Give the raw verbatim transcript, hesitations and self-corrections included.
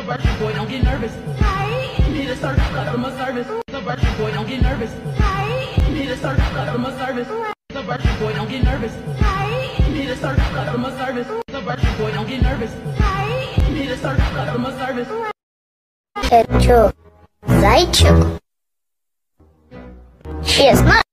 virtual boy, don't get nervous. Need a certain customer service. The virtual boy, don't get nervous. Need a certain customer service. The virtual boy, don't get nervous. Need a certain customer service. The virtual boy, don't get nervous. Need a certain customer service. Это чё, зайчик? Честно?